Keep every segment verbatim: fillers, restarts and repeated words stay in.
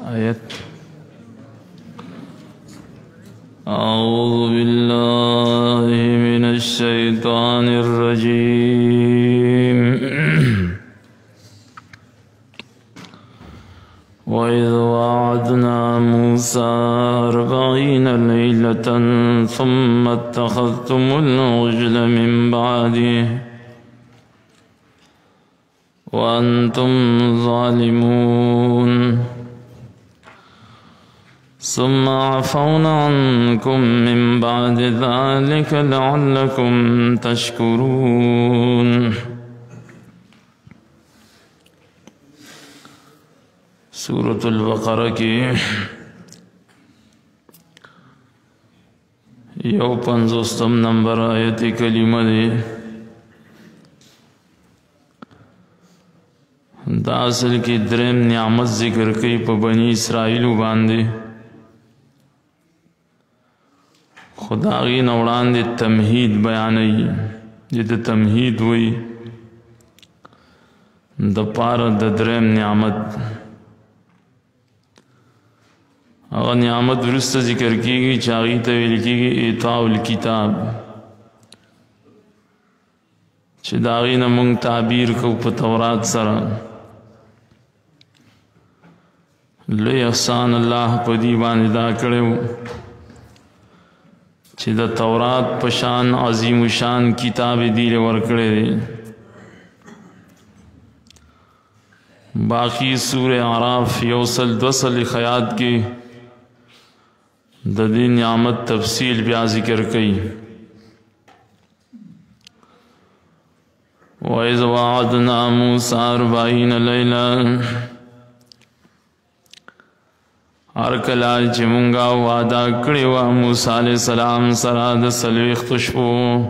आयत औज़ु बिल्लाहि मिनश शैतानिर रजीम वइज़ वअदना मूसा अर्बईन लैलतन सुम्मा इत्तख़ज़्तुमुल इज्ला मिन बअदिही व अंतुम ज़ालिमून सुम्मा अफ़ौना अन्कुम मिन बअदि ज़ालिका लअल्लकुम तशकुरून। सूरतुल बक़रा की यौ पंजोस्तम नंबर आयत कलीमा दे दासल की द्रेम नियामत जिक्र कई प बनी इसराइलू बांधे खुदागी नवड़ान दे तमहीद बयानई जिद तमहीद हुई द पार द द्रेम नियामत अगर नियामत दुरुस्त जिक्र की चागी तवील की इताउल किताब चिदागी नमुंग ताबीर को तौरात सरा ले एहसान अल्लाह पदी बानिदा करे चिदा तौरात पशान अजीम शान किताब दील वरकड़े दे। बाकी सूर आराफ यौसल दसल खयात की ददी नियामत तफसील ब्या जिक्र कई। वइज़ वअदना मूसा अर्बईन लैला हर कलाल चिमुंगा वादा कड़े वा मूसा अलैहिस्सलाम सरा द सलवेख्त शपो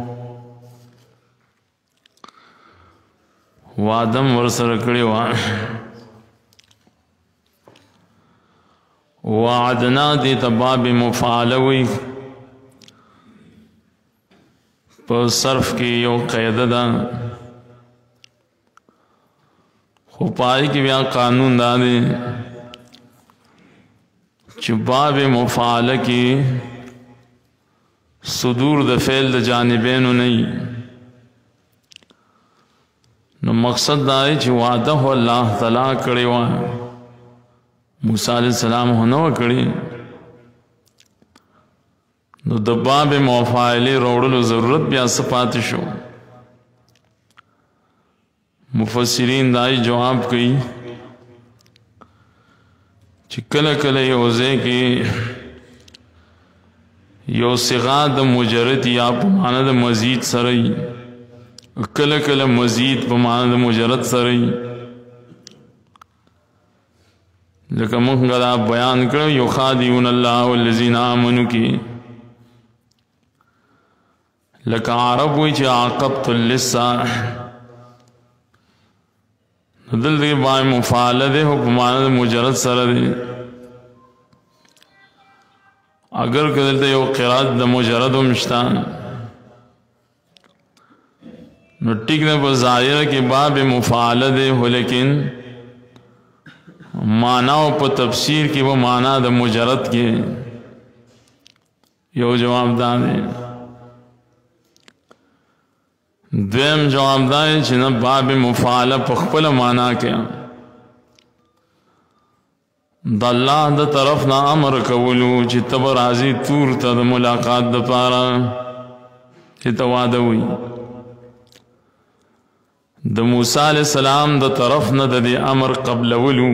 वादम वरसर कड़े वा वादना दे तबाब मुफालवी पर सर्फ की यो क़ैददा खुपाई की ब्या कानून दादे चुबाब मुफाल की सुदूर द फेल द जानिबेन नहीं न मकसद दाए च वादा हो अल्लाह तला करे वा मूसा अलैहिस्सलाम होना कड़ी न दबाब मुफाइले रोड़ल ज़रूरत भी आसपात शो मुफस्सिरीन दाई जवाब कई चिकल कल योजे की यो सिगाद मुजरद या पमानद मजीद सरई कल कल मजीद पमानद मुजरद सरई लेकिन मुंगला बयान करो यो खादिउन अल्लाह वल्लज़ीना आमनु की लका अरब हुई च आक़बतुल लिस्सा दिल दे बाय मुफाल दे हुक्मान मुजरद सर दे अगर कदल दे यो क़िरात द मुजरद मिश्तान नुटिक ने पर ज़ाहिर के बाब मुफाल दे हो लेकिन माना पर तफसीर की वो माना द मुजरद के यो जवाबदार है। द्वेम जवाबदार चिन्ह बाब मुफाल पखपल माना क्या दल्लाह द तरफ ना अमर कबूलू चितब राजी तूर तद मुलाकात द पारा चितवाद हुई द मूसा अलैहिस्सलाम द तरफ न दे अमर कबलवलू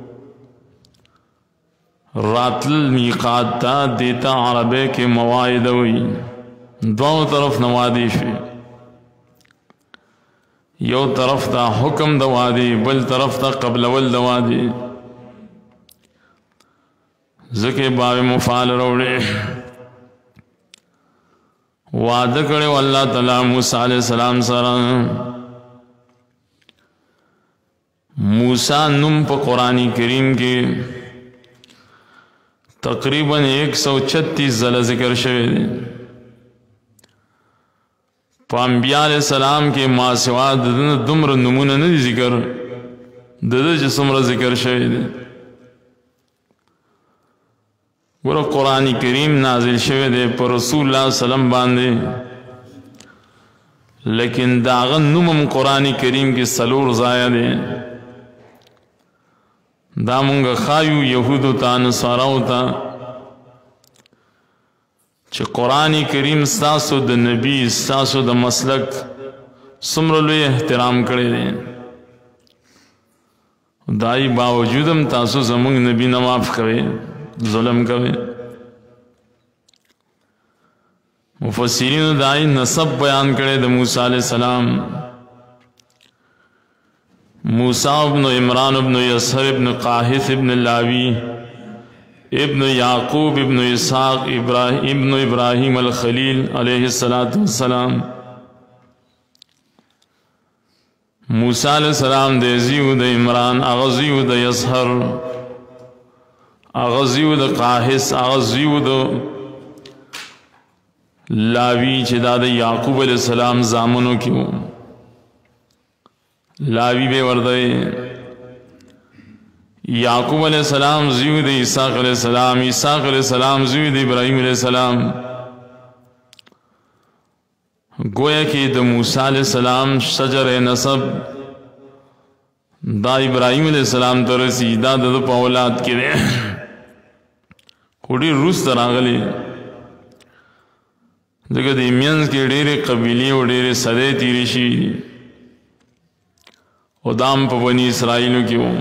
रातल मीक़ात ता देता अरबे के मवाइद हुई दोनों तरफ नवादिश यो तरफ ता हुक्म दवादी बल तरफ ता कबलवल दवादी ज़के बाब मुफाल रोड़े वादा करे अल्लाह तआला मूसा अलैहिस्सलाम सरा मूसा नुम प कुरानी करीम के तकरीबन एक सौ छत्तीस ज़ला जिक्र शवे पाम्बिया अलैहिस्सलाम के माँ सिवा दुम्र नमूना नहीं जिक्र दद जिसमरा जिक्र शवे ګوره قرآن کریم نازل شوی دی پر رسول الله سلام باندې، لیکن داغه نومم قرآن کریم کې څلور ځایه دی. دا مونږ خایو یهودو ته نصاراو ته چې قرآن کریم ستاسو د نبی ستاسو د مسلک څومره لوی احترام کړی دی، دای باوجودم تاسو زمونږ نبی نه معاف کوئ، ظلم کوئ. مفسرینو دای نسب بیان کړی د موسی علیہ السلام. موسی ابن عمران ابن یسر ابن قاحث ابن لاوی ابن یعقوب ابن اسحاق ابن ابراہیم الخلیل علیہ السلام. موسی علیہ السلام دے زیو د عمران، اغه زیو د یسحر، اغه زیو د قاحث، اغه زیو د لاوی چې دا د یعقوب علیہ السلام زامنو کیو. لاوی به ورده یعقوب علیہ السلام زیو د اسحاق علیہ السلام، اسحاق علیہ السلام زیو د ابراہیم علیہ السلام. گویا کہ د موسی علیہ السلام شجر نسب دا ابراہیم علیہ السلام ته رسی، دا د په اولاد کې دی. خو ډېر وروسته راغلی، ځکه د منځ کې ډېرې قبیلې او ډېرې صدۍ تېرې شوي دي، او دا هم په بني اسرائیلو کې و.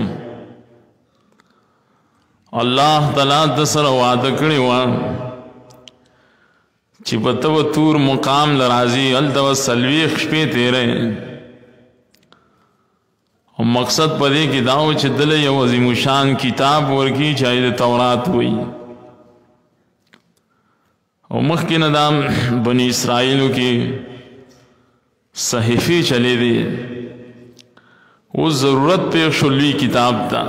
الله تعالی د سره وعده کړې وه چې په ته به تور مقام له راځي، هلته به څلوېښت شپې تېری. او مقصد په دې کې دا و چې دله یو عظیم الشان کتاب ورکړي چې هغې د تورات وایي. او مخکې نه دا بني اسرائیلو کې صحیفې چلې دي، اوس ضرورت پېښ شو لوی کتاب ته.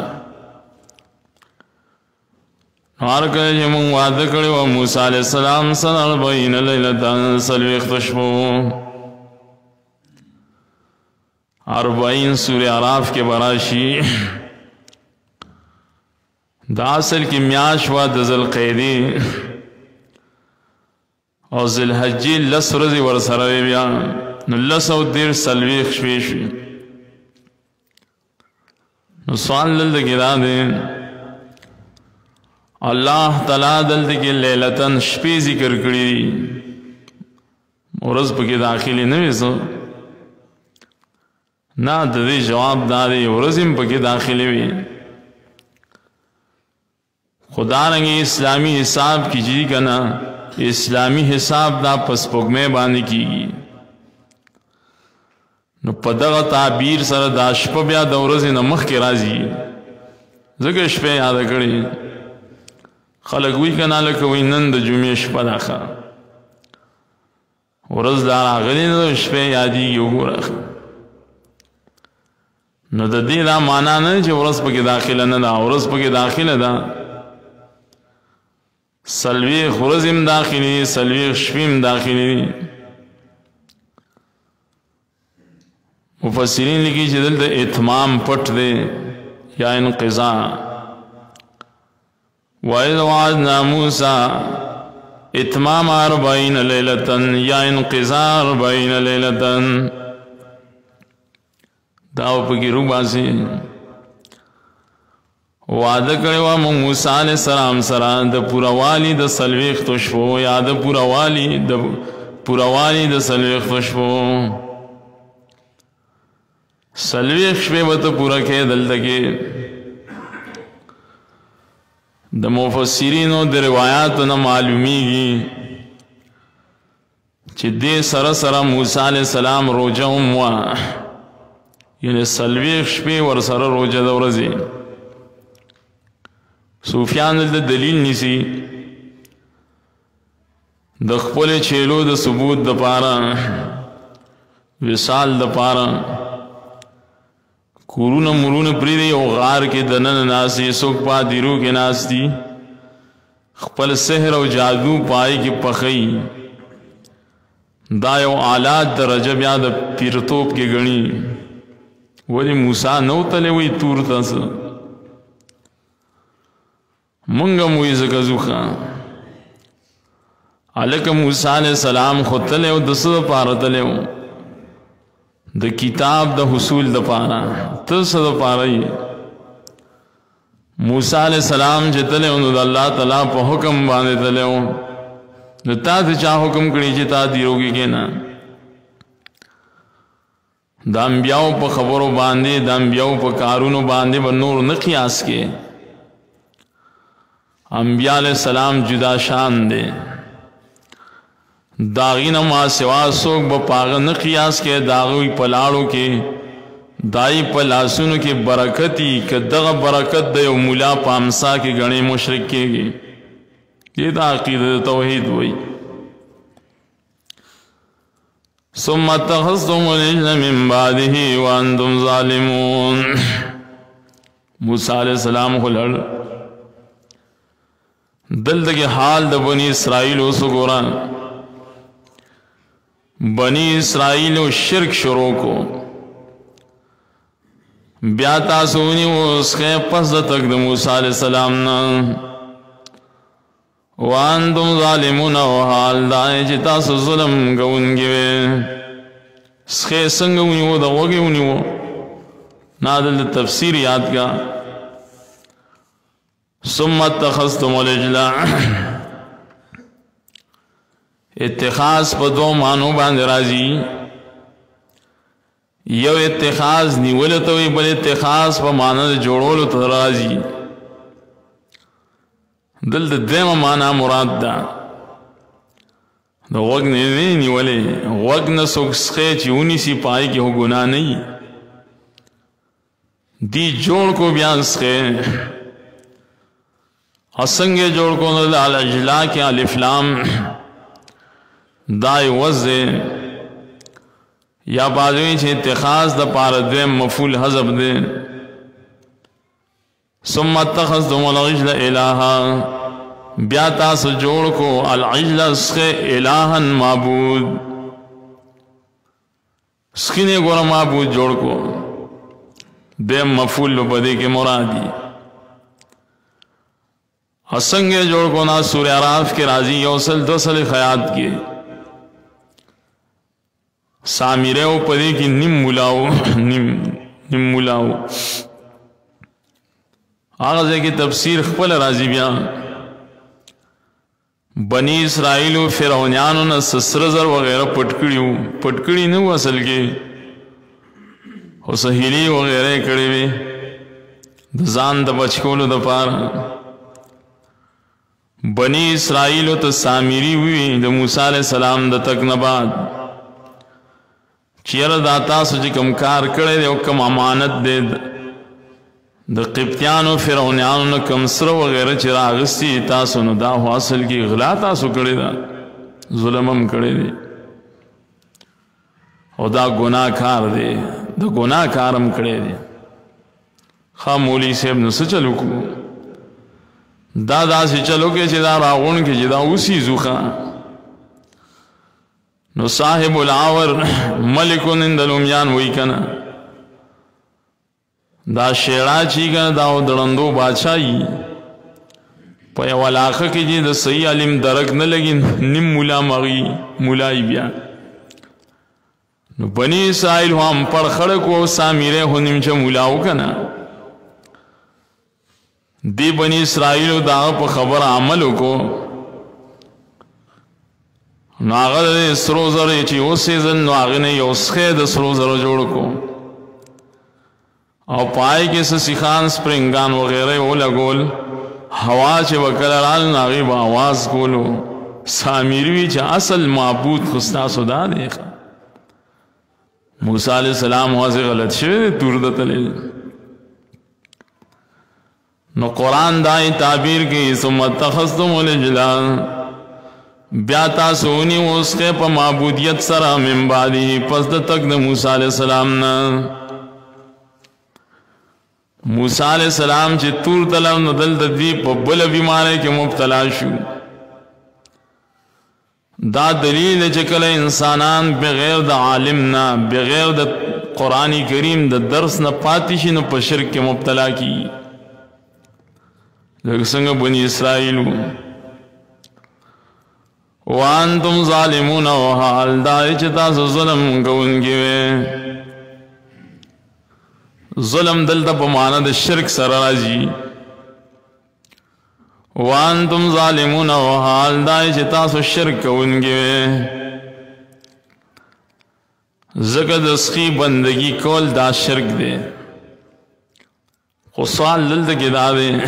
هر کله چې موږ وعده کړی وه موسی علیہ السلام سره اربعین لیلة څلوېښت شپو، اربعین سورہ اعراف کې به راشي. دا اصل کې میاشت وه د ذوالقعدې او ذوالحجې لس ورځې ورسره وې، بیا نو لس او دېرش څلوېښت شپې شوې. نو سوال دلته کې دا دی، الله تعالی دلته کې لیلتن شپې ذکر کړي، ورځ پکې داخلي نه وي څه نه. د دې جواب دا دی ورځ هم پکې داخلي وي. خدارنګې اسلامي حساب کیږي که نه، اسلامی حساب دا پس پوګمې باندې کیږي. نو په دغه تعبیر سره دا شپه بیا د ورځې نه مخکې راځي، ځکه شپې یاده کړي. خلک وی که نه لکه وایي نن د جمعې شپه ده، ښه ورځ دا راغلې نه ده، شپې یادېږي. وګوره نو د دې دا معنا نه چې ورځ پکې داخله نه ده، ورځ پکې داخله ده. څلوېښت ورځې هم داخلي دي، څلوېښت شپې هم داخلي دي. مفسرین لیکي چې دلته اتمام پټ دی یا انقضاء. وَإِذْ وَعَدْنَا مُوسَىٰ اتمام اربعین لیلتن یا انقضاء اربعین لیلتن. داو پکی رو باسی وعده کړی وه موږ موسی علیہ السلام سره د پوروالي د څلوېښتو شپو، یا د پوروالي د پوروالي د څلوېښتو شپو. څلوېښت شپې به ته پوره کړې. دلته کې د مفسرینو د روایاتو نه معلومیږي چې دې سره سره موسی علیہ السلام روژه هم وه، یعنې څلوېښت شپې ورسره روژه د ورځې. صوفیان دلته دلیل نیسي د خپل چیلو د ثبوت د پاره، وصال د پاره کورونه مرونه پرېږدي او غار کې دننه ناست دي، څوک پادیرو کې ناست دي، خپل سحر او جادو پای کې پخی. دا یو آلات د رجب یا د پیرتوب کې ګڼي. ولی موسی نو تللی وی تور ته څه مونږ هم وایي ځکه ځو ښه الک موسی علیہ السلام خطلے و دس دا پارا تلے و دا کتاب دا حصول دا پارا تس دا پارا ہی موسی علیہ السلام چے تلے و دا اللہ تعالیٰ پا حکم باندے تلے و دا تا تے چاہ حکم کری چے تا دیروگی کے نا دا انبیاء پا خبرو باندے دا انبیاء پا کارونو باندے با نور نقیاس کے انبیاء علیہ السلام جدا شان دے داغین ما سوا سوک با پاغ نقیاس کے داغوی پلاڑو کے دائی پلاسونو کے برکتی کہ دغ برکت دے و ملا پامسا کے گنے مشرک کے گی یہ دا عقید توحید ہوئی ثم اتخذتم العجل من بعده وانتم ظالمون موسیٰ علیہ السلام خلڑ دل کے حال دا بنی اسرائیل ہو سکورا بنی اسرائیل و شرک شروع کو بیاتا سونی و اس کے پس دا تک دا موسیٰ علیہ السلام نا وانتم ظالمون و حال دائے جتا سو ظلم گونگی وے اس کے سنگونی و دا وگونی و نادل تفسیر یاد کا ثم اتخذتم العجل اتخاذ پا دو معنو باند رازی یو اتخاذ نیولتوی بل اتخاذ پا معنی جوڑولو ترازی دل دا دیم معنی مراد دا دا وقت نہیں نیولے وقت نسوک سخے چیونی سی پائی کی ہو گناہ نہیں دی جوڑ کو بیان سخے اسنگے جوڑ کو نظر العجلہ کے الافلام دائی وزے یا بعضوی چھے اتخاذ دا پاردویم مفول حضب دے ثم اتخذتم العجل الہا بیاتا سے جوڑ کو العجل اسخے الہا معبود اسخینے گورا معبود جوڑ کو دیم مفول بدے کے مرادی اسنگے جوڑ کو نا سورہ عراف کے راضی یوصل دسل خیات کے سامیرے و پدے کی نم ملاو نم نم ملاو آغازے کی تفسیر خپل راضی بیان بنی اسرائیل و فرعونیانو نا سسرزر وغیرہ پٹکڑیو پٹکڑی نو اصل کے و سہیلی وغیرہ کڑی وے دزان دا بچکولو دا پارا بنی اسرائیل و تا سامیری ہوئی دا موسیٰ علیہ السلام دا تک نباد چیر داتا سو جی کم کار کڑے دے و کم امانت دے دا قبطیان و فرعونیان و کم سر وغیرہ چرا آغستی تاسو نو دا حاصل کی غلا تاسو کڑے دا ظلمم کڑے دے و دا گناہ کار دے دا گناہ کارم کڑے دے خواہ مولی سے ابن سے چلو کو دا دا سی چلو کے چی دا راغون کے چی دا اسی زوخا نو صاحب العور ملکن اندلومیان وی کنا دا شیڑا چی کنا دا درندو باچائی پا یو علاقہ کی جی دا صحیح علم درک نلگی نم مولا مغی مولائی بیا نو بنی اسرائیل ہم پر خڑکو سامیرے ہو نمچہ مولاو کنا دی بنی اسرائیل دا پا خبر عملو کو نو آغا دا سرو زر چی او سیزن نو آغا نے یو سخید سرو زر جوڑ کو او پائی کے سسیخان سپرنگان وغیرہ او لگول ہوا چی وکلرال ناغی با آواز کولو سامیروی چی اصل معبود خستا صدا دیکھا موسیٰ علیہ السلام وہاں سے غلط شوئے تور دتلے نو قرآن دائی تعبیر کی ثم اتخذتم العجل بیاتا سونی و اس کے پا معبودیت سرا من بعدی پس دا تک دا موسیٰ علیہ السلام نا موسیٰ علیہ السلام چی تور تلم ندل دا دی پا بل بیمارے کے مبتلا شو دا دلیل چکل انسانان بغیر دا عالمنا بغیر دا قرآن کریم دا درس نا پاتیشی نا پا شرک کے مبتلا کی لیکن سنگا بنی اسرائیلو وانتم ظالمون و حال دای چې تاسو ظلم کوونکي وي. ظلم دلته په معنا د شرک سره راځي. وانتم ظالمون و حال دای چې تاسو شرک کوونکي وي. ځکه د سخي بندگی کول دا شرک دی. خو سوال دلته کې دا دی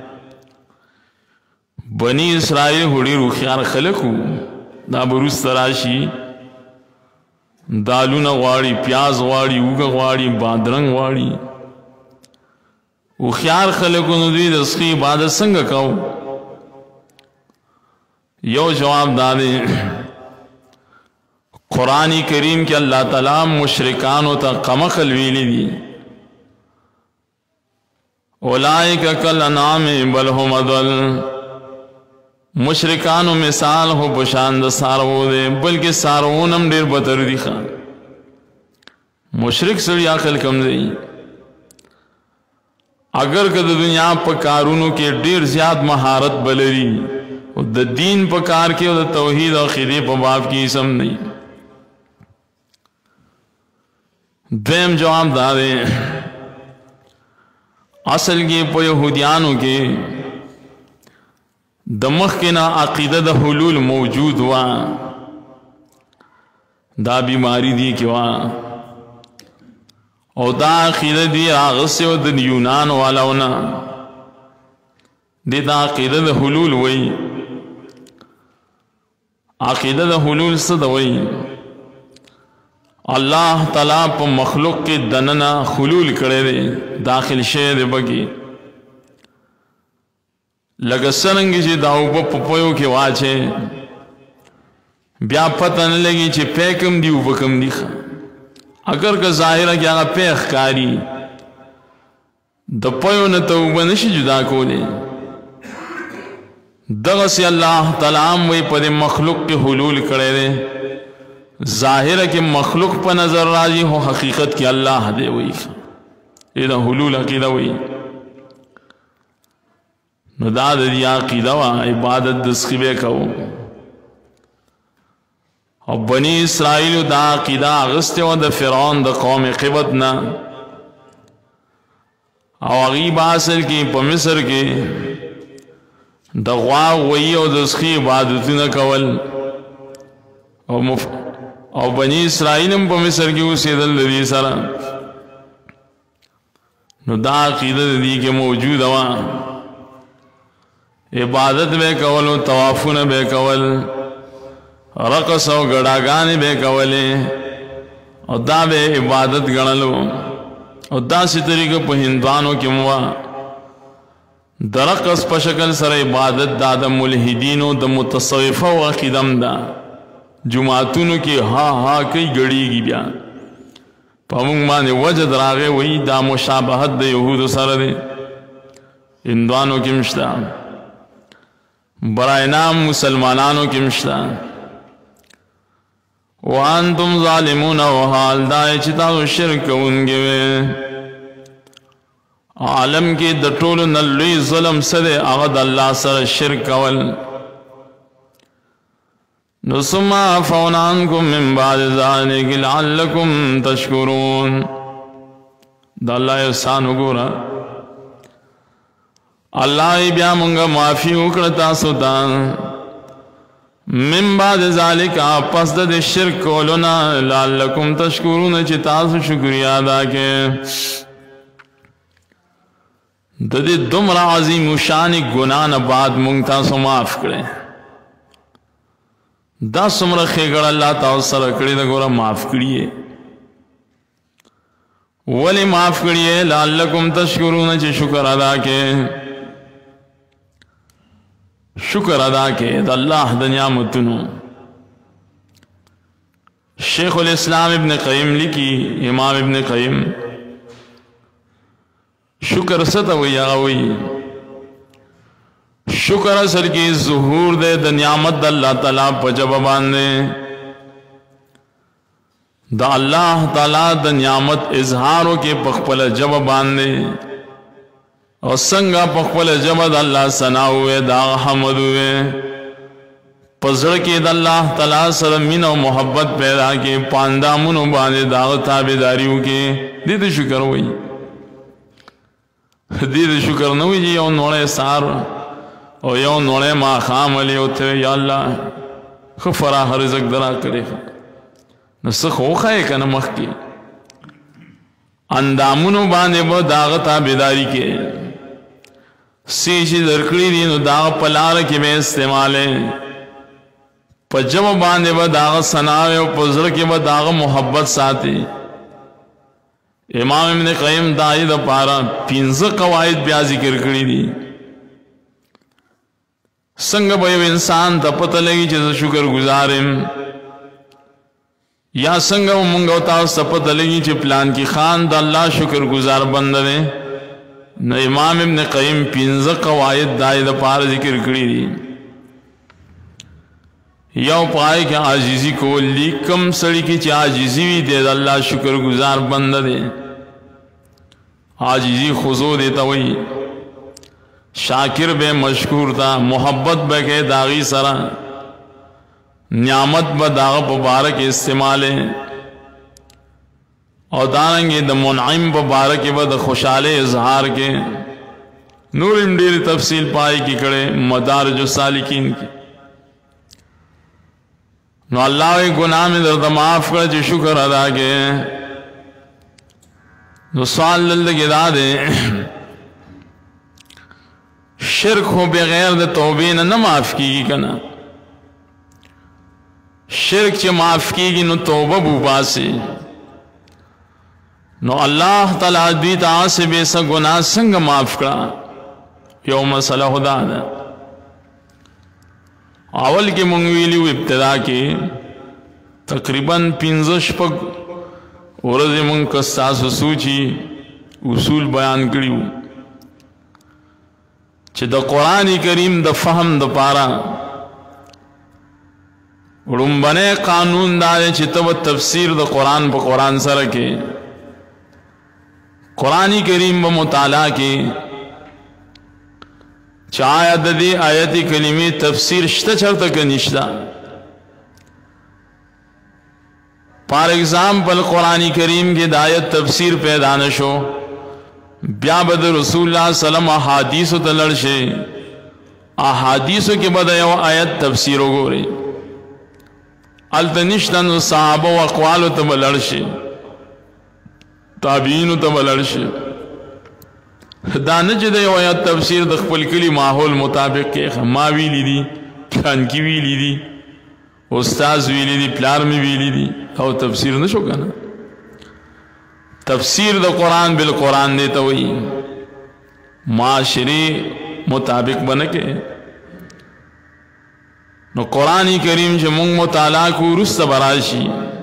بنی اسرائیل هډی روخیار خلقو دا بروس تراشی دالونه غواړي پیاز غواړي اوګه غواړي بادرنګ غواړي روخیار خلقو نو دوی د سخي عبادت څنګه کوو؟ یو جواب دا دی قرآن کریم کې الله تعالی مشرکانو ته قمقل ویلی دي اولئک کالانعام بل هم اضل. مشرکانو مثال ہو پشاند سارو دے بلکہ سارونم ډیر بدتر دي. خان مشرک سړي عقل کم دی. اگر که د دنیا په کارونو کې ډیر زیات مهارت بلري او د دین په کار کې او د توحید او عقیده په باب کې سم نه. دیم جواب دا دی اصل کې په يهوديانو کې د مخکنا عقیده د حلول موجود وا. دا بیماری دی کې وا او دا عقیده دی هغه او د یونان والاونه دی دا عقیده د حلول وای. عقیده د حلول څه دی وای؟ الله تعالی په مخلوق کې دننه حلول کړي دی داخل شه دی بګي لکه څنګه چې دا او په پویو کې واچي بیا پته نه لګي چې پیکم دی او وکم دی. اگر که ظاهره کې هغه پیخ کاری د پویو نه توبه نشي جدا کولی. دغه سي الله تعالی وي په مخلوق کې حلول کړي دي. ظاهره کې مخلوق په نظر راځي هو حقیقت کې الله دی وي. دا حلول عقیده وي. نو دا د دې عقیده وا عبادت د سخي به کوو. او بنی اسرائیل دا عقیده اغسطه و د فرعون د قوم قبط نه او غیب اصل کې په مصر کې د غوا وی او د سخي عبادتونه کول او مف... او بنی اسرائیل هم په مصر کې اوسېدل د دې سره. نو دا عقیده د دې کې موجود و. عبادت به کول او طوافونه به کول رقص او ګډاګانې به کولې او دا به عبادت ګڼلو. او داسې طریقه په هندوانو کې مو د رقص په شکل سره عبادت دا د ملحدینو د متصوفه او عقیدم ده. جمعاتونو کې ها ها کوي ګړیږي بیا په موږ باندې وجد راغی وایي دا مشابهت د یهودو سره دی. هندوانو کې مشته برای نام مسلمانانو کې مشته. وانتم ظالمون و حال دای چې تاسو شرک کوونکي وي. عالم کې د ټولو نه لوی ظلم سره هغه د الله سره شرک کول. نو ثم عفونا عنكم من بعد ذلك لعلكم تشكرون. دا الله احسان وګوره الله بیا مونږه معافي وکړه تاسو ته من بعد ذلك پس د شرک کولونه لعلكم تشکرون چې تاسو شکریا ادا کړئ. د دې دومره عظیم شان ګناه نه بعد مونږ تاسو معاف کړئ. دا څومره ښېګړه الله تاسو سره کړې ده ګوره معاف کړي یې. ولې معاف کړي یې؟ لعلكم تشکرون چې شکر ادا کړئ. شکر ادا کې د الله د نعمتونو. شیخ الاسلام ابن قیم لیکي امام ابن قیم شکر څه ته وایي؟ هغه وایي شکر اصل کې ظهور دی د نعمت د الله تعالی په ژبه باندې. د الله تعالی د نعمت اظهارو کې په خپله ژبه باندې او څنګه په خپل ژبه د الله ثنا وې دا حمد وې पज़ड़ के द अल्लाह ताला सर मीन और मोहब्बत पैदा के पांदामुन बांधे दाग ताबेदारियों के दीद शुक्र हुई दीद शुक्र न हुई जी यो नोड़े सार और यो नोड़े माँ खाम अली उठे या अल्लाह खफरा हर रिज़्क़ दरा करे न सखो खाए का न मख की अंदामुन बांधे ब दाग ताबेदारी के सीशी दरकड़ी दी नो दाग पलार के में इस्तेमाल है पजम बांधे व दाग सनावे और पज़ड़ के व दाग मोहब्बत साथी इमाम इब्न क़य्यिम दाई द पारा पिंज़ कवायद ब्या ज़िक्र करी दी संग भयो इंसान त पता लगी चीज़ शुक्र गुजारिम या संग मुंगवता सपत लगी चे प्लान की खान द अल्लाह शुक्र गुजार बंदे न इमाम इब्न क़य्यिम पिंज़ कवायद दाई द पारा ज़िक्र करी दी यो पाए कि आजीजी को लीकम सड़ी की चे आजीजी भी दे अल्लाह शुक्र गुजार बंद दे आजीजी खुजो देता वही शाकिर बे मशकूर था मोहब्बत बे के दागी सरा न्यामत ब दाग मुबारक इस्तेमाल है और दानंगे द मुनइम मुबारक के बद खुशाले इजहार के नूर इमडीर तफसील पाई की कड़े मदार जो सालिकीन की नो अल्लाह गुनाह में दर्द माफ कर जो शुक्र अदा के नो सवाल लल्लगे दादे शिरक हो बगैर द तौबे न माफ की कना शिरक चे माफ की नो तौबा बूबा से नो अल्लाह ताला दीता से बेसा गुनाह संग माफ करा यो मसला खुदा दा अवल के मंगवीली इब्तदा के तकरीबन पिंजश पग औरज मंग कस्तास सूची उसूल बयान करी चे द कुरान करीम द फहम द पारा रुम्बने कानून दारे चे तब तफसीर द कुरान प कुरान सर के कुरान करीम ब मुताला के चाहे अददी आयती कलीमी तफसीर शता चलता का निश्ता फॉर एग्जाम्पल कुरान करीम के दायत तफसीर पैदा नशो ब्या बद रसूलुल्लाह सल्लम अहादीस तलड़शे अहादीस के बद आयत तफसीर गोरे अलतनिश्तन साहबो अक़वाल तब लड़शे ताबीन तब लड़शे दान चे दे आयत तफसीर दखपल कली माहौल मुताबिक के माँ भी ली दी खानकी भी ली दी उस्ताज भी ली दी प्यार में भी ली दी और तफसीर न शो ना तफसीर द कुरान बिल कुरान देता वही माशरे मुताबिक बन के न कुरान करीम से मुंग मुताला को रुस्त बराशी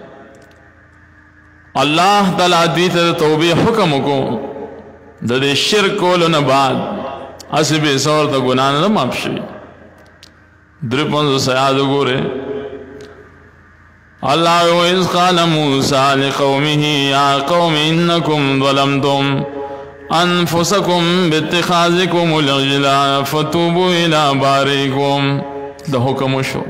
अल्लाह ताला दीते तौबे हुक्म को दे शिरक को न बाद असबे सौर तो गुनाह न मापशे द्रिपन सयाद गोरे अल्लाह इज़ क़ाल मूसा लिक़ौमिही या क़ौम इन्नकुम ज़लमतुम अनफुसकुम बित्तिख़ाज़िकुमुल इज्ला फ़तूबू इला बारिकुम द हुक्म शो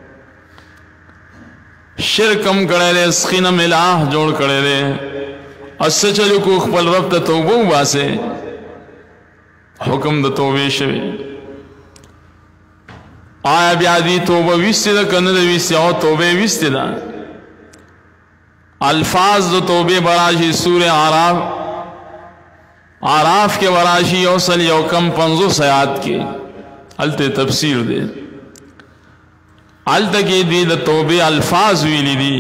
शिरकम करे रे स्खिन मिलाह जोड़ करे रे अससे चलो को खपल रब त तौबो वासे हुक्म द तौबे शवे आया ब्यादी तौबा विस्ते द कन्न द विस्ते और तौबे विस्ते द अल्फाज द तौबे बराशी सूरे आराफ आराफ के बराशी औसल यौकम पंजो सयात के अलते तफसीर दे अल तक दी द तौबे अल्फाज वीली दी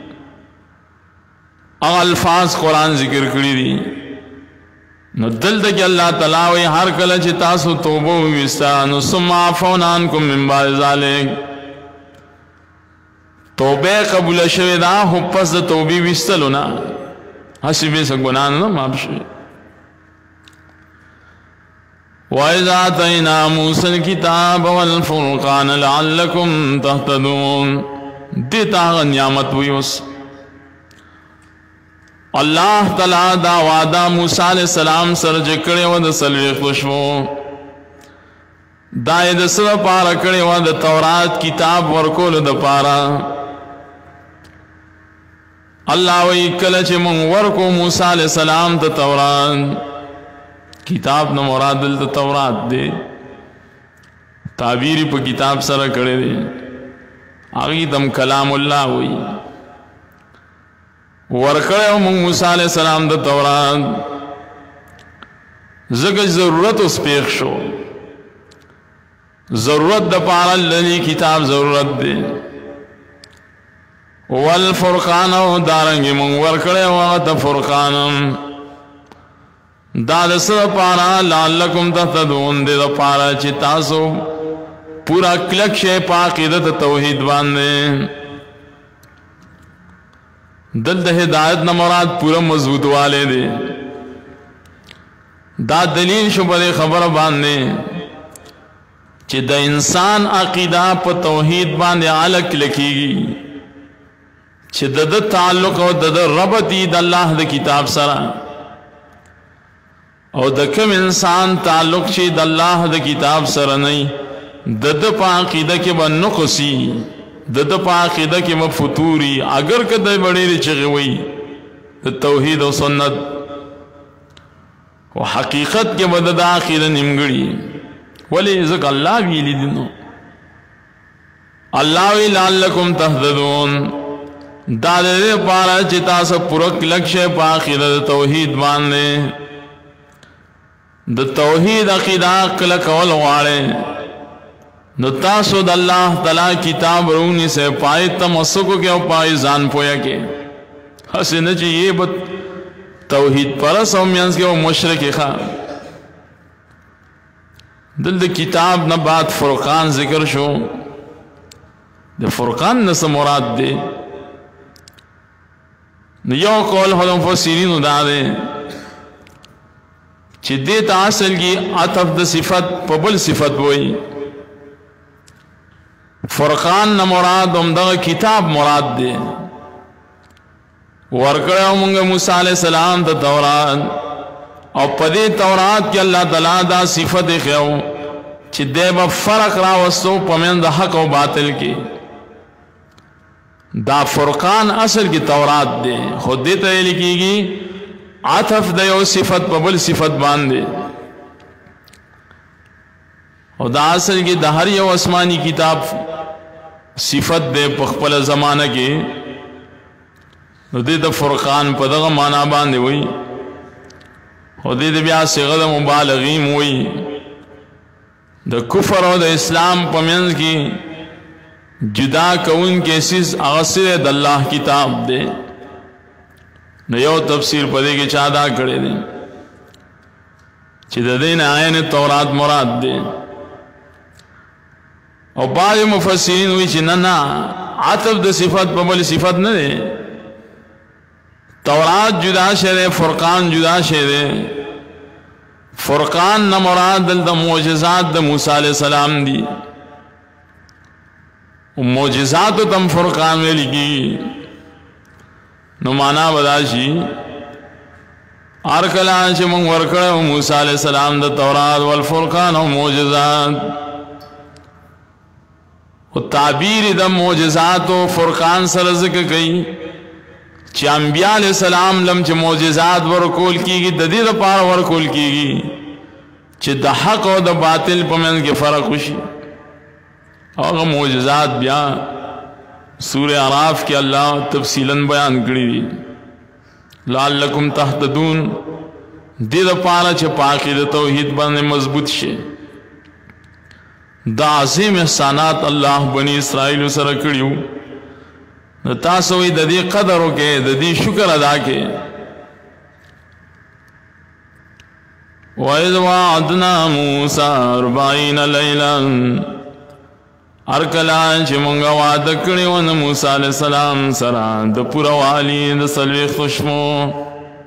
अल्फाज कुरान जिक्र करी दी न दिल तक अल्लाह तला वे हर कल चितासु तौबो विस्ता न सुम्मा अफौना अन्कुम मिन बाद ज़ालिक तौबे कबूल शवेदा हुप्पस द तौबी विस्तलो ना हसीबे से गुनाह न मापशे वइज़ आतैना मूसल किताब वल फुरक़ान लअल्लकुम तहतदून देता नियामत हुई उस अल्लाह तला दा वादा मूसा अलैहि सलाम सर जकड़े वद सलवे खुशबो دا یې د څه دپاره کړې وه د تورات کتاب ورکولو دپاره الله وی کله چې مونږ ورکو موسی علیہ السلام ته تورات کتاب نه مراد دلته تورات دی تعبیر په کتاب سره کړی دی هغې تم کلام الله وی ورکړی مونږ موسی علیہ السلام د تورات ځکه ضرورت اوس پیښ شو ضرورت د پاره للی کتاب ضرورت دی والفرقان او دارنګ مونږ ورکړی هغه ته فرقان دا د څه دپاره لعلکم تهتدون دې دپاره چې تاسو پورا کلک شئ په عقیدت توحید باندې دلته هدایت نه مراد پورا مضبوط والے دی دا دلیل شو په خبره باندې چې د انسان عقیده په توحید باندې علق لکېږي چې د د تعلق او د د ربط د الله د کتاب سره او د کوم انسان تعلق چې د الله د کتاب سره نه د د په عقیده کې به نقصي د د په عقیده کې به فتوري اگر که د بډېرې چغې وي د توحید او سنت او حقیقت کې به د عقیده نیمګړي ولې ځکه الله ویلي دي نو الله وی لعلکم تهتدون دا د دې لپاره چې تاسو پوره کلک شئ په عقیده د توحید باندې د توحید عقیده کلک کول غواړئ نو تاسو د الله تعالی کتاب رونی سے پای تمسک کې او پای ځان پویا کې هسې نه چې یې به توحید پرس او مینس کې او مشرک ښه دل د کتاب نه بعد فرقان ذکر شو د فرقان نه څه مراد دی نو یو قول خو مفسرینو دا دی چې دې ته اصل کې عطف د صفت په بل صفت وایي فرقان نه مراد همدغه کتاب مراد دی ورکړی مونږ موسی علیہ السلام ته تورات او په دې تورات کې الله تعالی دا صفت یې ښیو چې دی به فرق راوستو په منځ د حق او باطل کې دا فرقان اصل کې تورات دی خو دې ته ویل کېږي عطف د یو صفت په بل صفت باندې او دا اصل کې د هر یو آسمانی کتاب صفت دی په خپل زمانه کې نو دې د فرقان په دغه معنا باندې وایي او دې د بیا صيغه د مبالغیم وایي د کفر او د اسلام په منځ کې جدا کوونکی څیز هغه سره د الله کتاب دی نو یو تفسیر په دې کې چا دا کړی دی چې د دې نه عین تورات مراد دی او بعض مفسرین وایي چې نه نه عطف د صفت په بل صفت نه دی تورات جدا شی فرقان جدا شی فرقان نه مراد د معجزات د موسی علیہ السلام دی او معجزات تم فرقان ویل کی نو معنا بداشي ارکلا چې موږ ورکړو موسی علیہ السلام د تورات والفرقان او معجزات او تعبیر د معجزات او فرقان سره ذکر کړي چې انبیاء علیہ السلام لم چې معجزات ورکول کیږي د دې لپاره ورکول کیږي چې د حق او د باطل په منځ کې فرق وشي هغه معجزات بیا سورہ اعراف کې الله تفصیلا بیان کړی دي لعلکم تهتدون دې لپاره چې په عقیده توحید باندې مضبوط شي دا عظیم احسانات الله بنی اسرائیل سره کړیو نو تاسو یې د دې قدر وکړئ د دې شکر ادا کړئ وَإِذْ وَعَدْنَا مُوسَىٰ أَرْبَعِينَ لَيْلًا ارکلا چې مونږه وعده کړی و د موسی علیہ السلام سره د پوره والي د څلوېښتو شپو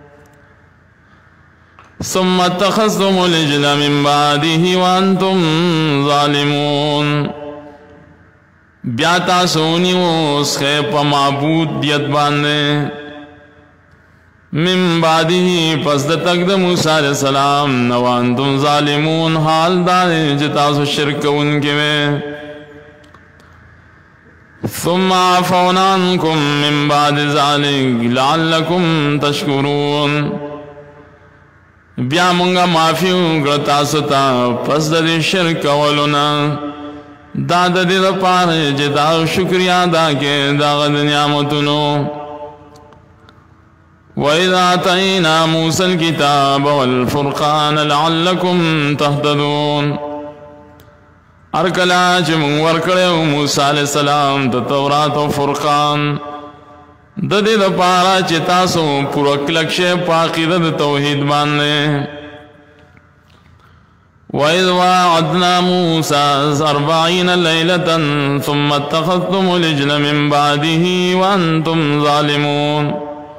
ثم اتخذتم العجل من بعده وانتم ظالمون بیا تاسو ونیو سخه په معبود دیت باندې من بعده پس د تک د موسی علیہ السلام نو انتم ظالمون حال دار چې تاسو شرک کوونکي وې. ثم عفونا عنكم من بعد ذلك لعلكم تشكرون بیا مونږه معافي وکړه تاسو ته پس د شرک کولونه دا د دې لپاره چې تاسو شکریا ادا کړئ د نعمتونو. وَإِذَا آتَيْنَا مُوسَى الْكِتَابَ وَالْفُرْقَانَ لَعَلَّكُمْ تَهْتَدُونَ ارکلا چې موږ ورکړو موسی علیہ السلام د تورات او فرقان د دې لپاره چې تاسو پوره کلک شئ په عقیده د توحید باندې. وَإِذْ وَاعَدْنَا مُوسَى أَرْبَعِينَ لَيْلَةً ثُمَّ اتَّخَذْتُمُ الْعِجْلَ مِنْ بَعْدِهِ وَأَنْتُمْ ظَالِمُونَ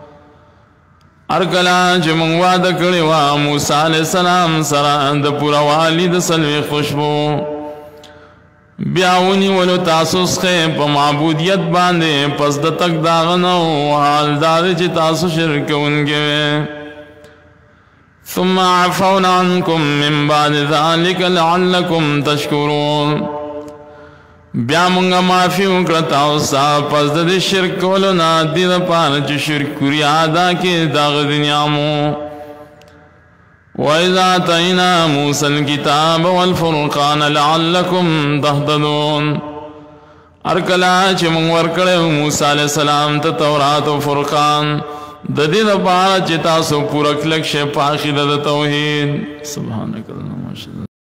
ارکلا چې موږ وعده کړی و موسی علیہ السلام سره د پوره والي د څلوېښت خوشبو بیا ونیولو تاسو څخه په معبودیت باندې پس د تک داغه نه حال دار چې تاسو شرک کوونکي وې. ثم عفونا عنكم من بعد ذلك لعلكم تشكرون بیا مونږه معافي وکړه تاسو پس د شرک کولو نه دې لپاره چې شکریا ادا کړئ دغه د نعمو. وَإِذَا آتَيْنَا مُوسَى الْكِتَابَ وَالْفُرْقَانَ لَعَلَّكُمْ تَهْتَدُونَ ارکلا چې موږ ورکړو موسی علیہ السلام ته تورات او فرقان د دې لپاره چې تاسو پوره کلک شئ په عقیده د توحید. سبحانك اللهم